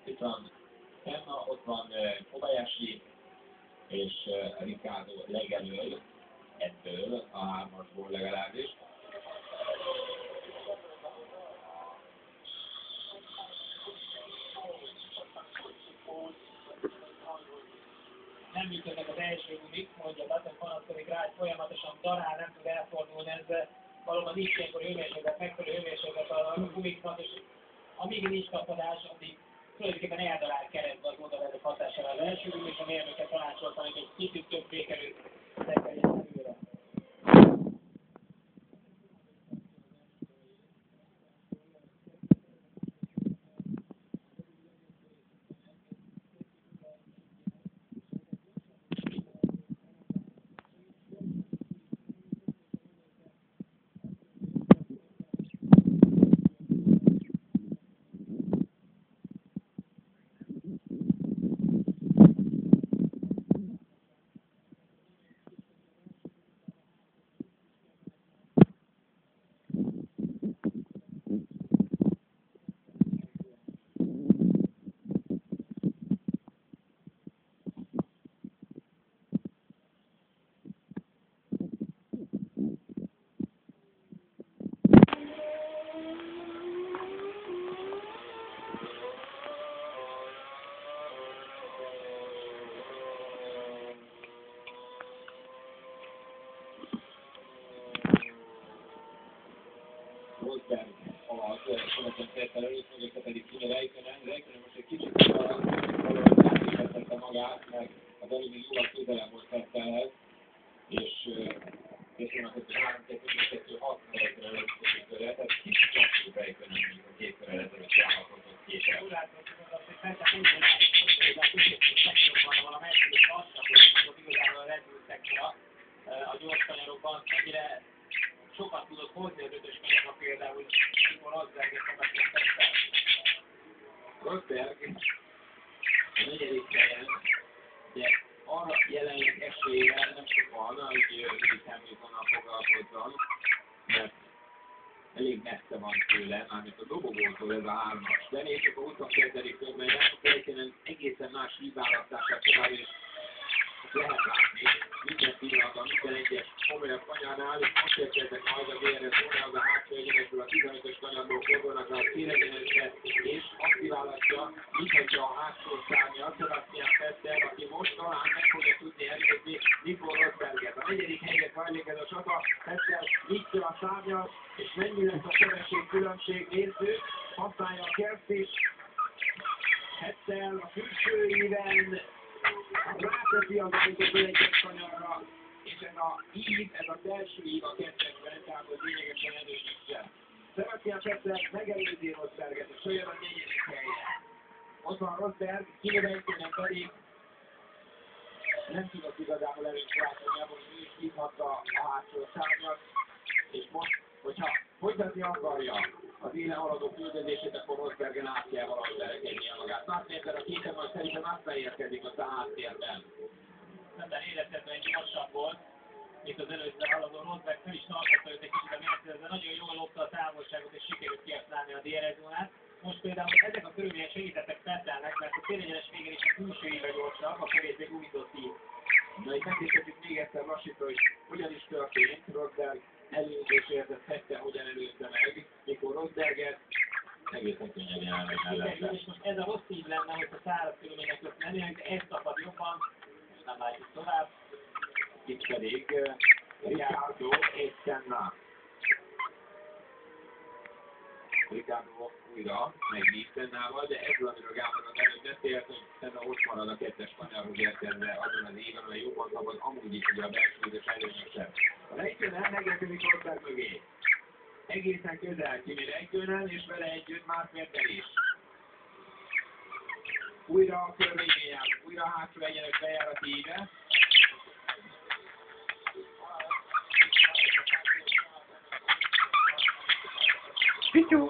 Viszont Senna, ott van Kobayashi és Ricciardo legelől, ettől a hármasból legalábbis. Nem működnek az első gumik, mondja Button, panaszkodik rá, hogy folyamatosan darál, nem tud elfordulni, ez valóban nincs ilyenkor hőmérséklet, megfelelő hőmérséklet a gumiknak, és amíg nincs tapadás, addig tulajdonképpen eldarál keresztbe az odavezet hatására az első gumik, és a mérnöket tanácsoltam, hogy egy kicsit több békerőt tekerjen előre. Rosberg alatt, következtettel előtt, mögötte pedig Kimi Räikkönen most egy kicsit valahogy átépítette magát, mert az előbb még jóval közelebb volt Vettelhez, és köszönöm, hogy 3-2-2-6 helyekre előtt tehát kicsit lassú Räikkönen, mint a két körrel ezelőtt elhatott képen. Úgy látom, hogy persze úgy látom, hogy a középségben van a második lassabb, hogy igazából a Red Bull szektora a gyors kanyarokban ennyire sokat tudott hozni az ötös kanyarra például, mikor Rosberg és Sebastian Vettel. Rosberg a negyedik helyen, de arra jelenleg eséllyel nem sok van, hogy Lewis Hamiltonnal foglalkozzon, mert elég messze van tőle, mármint a dobogótól ez a hármas. De nézzük a 22. körben, Räikkönen egészen más híválasztását tovább, és lehet látni minden pillanatban, minden egyes komolyabb kanyarnál, és most érkeznek majd a DRS órához a hátsó egyenesből a 15-ös kanyarból fordulnak a célegyenesre, és azt választja, mintha a hátsó szárnyat, Sebastian Vettel, aki most talán meg fogja tudni előzni Nico Rosberget. A negyedik helyre zajlik ez a csata, Vettel nyitja a szárnyat, és mennyi lesz a sebesség különbség, nézzük, használja a kerszést, Vettel a külső íven, ráteszi az autót egyes kanyarra, és ez a ív, ez az első ív a kettesben, tehát az lényegesen erősítse. Sebastian Vettel megelőzi Rosberget, és olyan a negyedik helye. Ott van Rosberg, Kimi Räikkönen pedig nem tudott igazából előtt látni, hogy ő is hívhatta a hátsó szárnyat, és most, hogyha folytatni akarja az élen haladó küldözését, akkor Rosbergen át kell valahogy berekednie magát. Másnélben a képen majd szerintem át beérkezik ott a háttérben. Ebben érezhetően gyorsabb volt, mint az előtte haladó Rosberg, fel is tartotta őt egy kicsit a Mercedes, nagyon jól lopta a távolságot és sikerült kihasználni a DRS zónát. Most például ezek a körülmények segítettek Vettelnek, mert a célegyenes végén is a külső íve gyorsabb, a kevésbé gumizott ív. Na itt megkérdezzük még egyszer lassítva, hogy hogyan is történt Rosberg előzésért, ez Vettel hogyan előzte meg, mikor Rosberget egészen könnyed jelenleg mellette. És most ez a rossz ív lenne, hogy a száraz körülmények között mennének, de ez tapad jobban, és nem látjuk tovább. Itt pedig Ricciardo és Senna. Ricciardo újra megnyílt Sennával, de ez amiről Gábor az előbb beszélt, hogy Senna ott marad a kettes kanyarhoz érkezve azon az éven, amely jobban szabad, amúgy is ugye a belső idős előnyösebb. A Räikkönen megérkezik Rosberg mögé. Egészen közel Kimi Räikkönen, és vele együtt már Vettel is. Újra a körvégén újra hátsó egyenes bejárati íve. Pityú!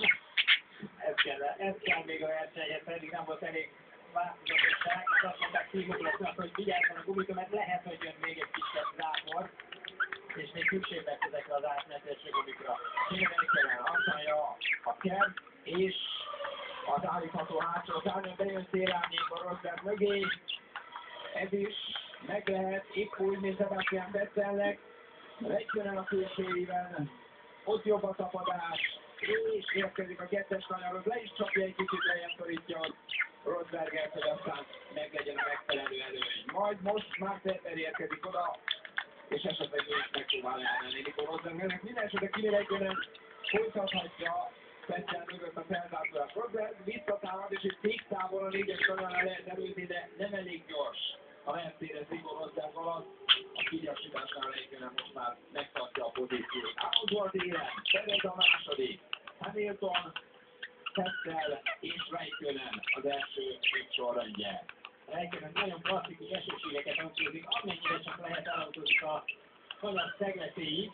Ez kell még a versenyhez, pedig nem volt elég változatosság, és azt mondták szívoglasnak, hogy vigyázzon a gumika, mert lehet, hogy jön még egy kisebb zápor, és még szükség lesz ezekre az átmenetesre gumikra. Kérni kell, használja a kert, és az állítható hátsó szárnyon, bejön Szélárnyék a Rosberg mögé. Ez is meg lehet, épp úgy, mint Sebastian Vettelnek. Räikkönen a külsőiben, ott jobb a tapadás, és érkezik a kettes kanyarhoz, le is csapja egy kicsit, lejjebb szorítja Rosberget, hogy aztán meglegyen a megfelelő előny. Majd most már Vettel érkezik oda, és esetleg ő is megpróbál elmenni Nico Rosbergnek. Minden esetben Kimi Räikkönen folytathatja Vettel mögött a felzárulás. Rosberg visszatámad, és itt még távol a 4-es kanyarnál lehet előzni, de nem elég gyors a Mercedes Nico Rosberg alatt. A kigyasításnál Räikkönen most már megtartja a pozíciót. Alonso az élen, Perez a második, Hamilton, Vettel és Räikkönen az első sorrendje. Räikkönen nagyon klasszikus esőségeket autózik, amennyire csak lehet elautózik a kanyar szegletéig.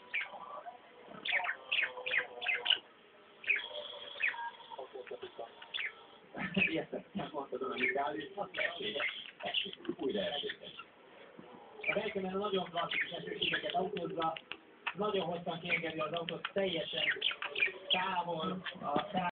Érted, nem mondtad a Mikális, esélyes, újra esélyes. A Räikkönen nagyon klasszikus esőségeket autózza, nagyon hosszan kiengedi az autót teljesen távol a